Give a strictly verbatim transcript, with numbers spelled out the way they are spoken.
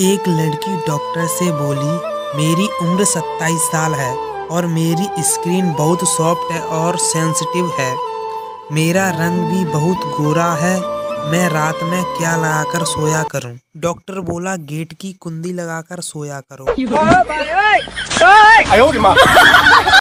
एक लड़की डॉक्टर से बोली, मेरी उम्र सत्ताईस साल है और मेरी स्किन बहुत सॉफ्ट है और सेंसिटिव है। मेरा रंग भी बहुत गोरा है। मैं रात में क्या लगाकर सोया करूं? डॉक्टर बोला, गेट की कुंडी लगाकर सोया करो।